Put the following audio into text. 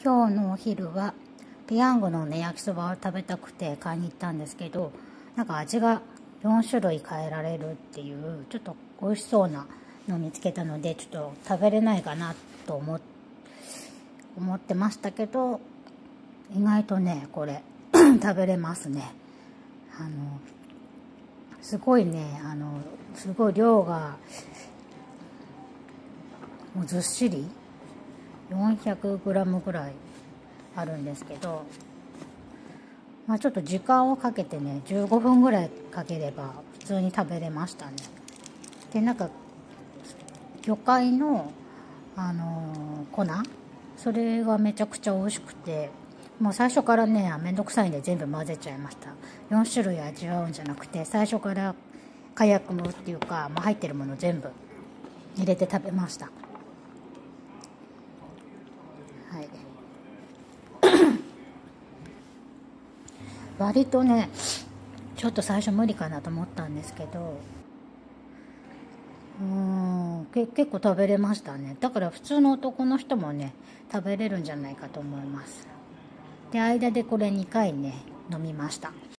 今日のお昼はペヤングのね焼きそばを食べたくて買いに行ったんですけど、なんか味が4種類変えられるっていうちょっと美味しそうなのを見つけたので、ちょっと食べれないかなと思ってましたけど、意外とねこれ食べれますね。すごいね、すごい量がもうずっしり400g ぐらいあるんですけど、ちょっと時間をかけてね15分ぐらいかければ普通に食べれましたね。でなんか魚介の粉、それがめちゃくちゃ美味しくて、もう最初からねめんどくさいんで全部混ぜちゃいました。4種類味わうんじゃなくて、最初から火薬もっていうか、入ってるもの全部入れて食べました。はい割とねちょっと最初無理かなと思ったんですけど、結構食べれましたね。だから普通の男の人もね食べれるんじゃないかと思います。で間でこれ2回ね飲みました。